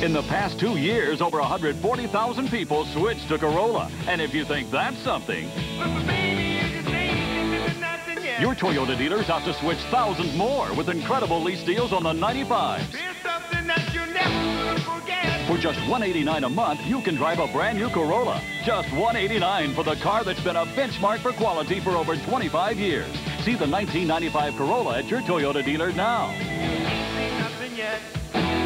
In the past 2 years, over 140,000 people switched to Corolla. And if you think that's something, your Toyota dealers out to switch thousands more with incredible lease deals on the 95s. For just $189 a month, you can drive a brand new Corolla. Just $189 for the car that's been a benchmark for quality for over 25 years. See the 1995 Corolla at your Toyota dealer now.